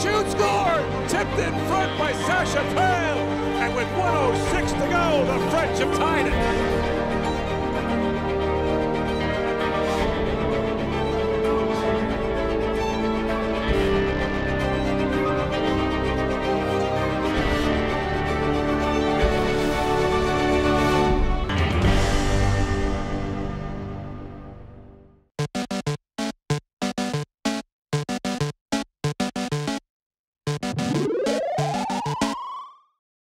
shoots, scored! Tipped in front by Sasha Pale. And with 1:06 to go, the French have tied it.